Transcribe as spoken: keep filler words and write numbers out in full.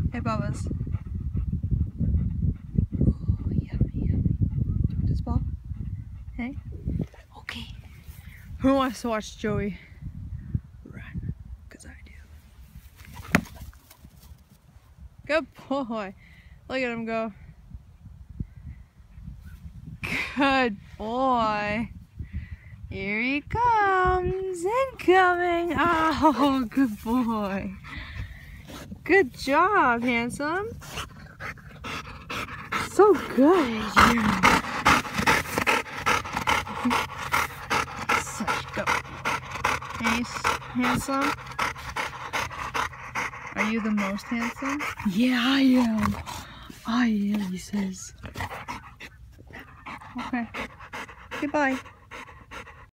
Hey, Bubba's. Oh, yummy, yummy. Do you want this ball? Hey? Okay. Who wants to watch Joey run? Because I do. Good boy. Look at him go. Good boy. Here he comes. Incoming. Oh, good boy. Good job, handsome. So good. Such good boy. Nice, handsome. Are you the most handsome? Yeah, I am. I am, he says. Okay. Goodbye.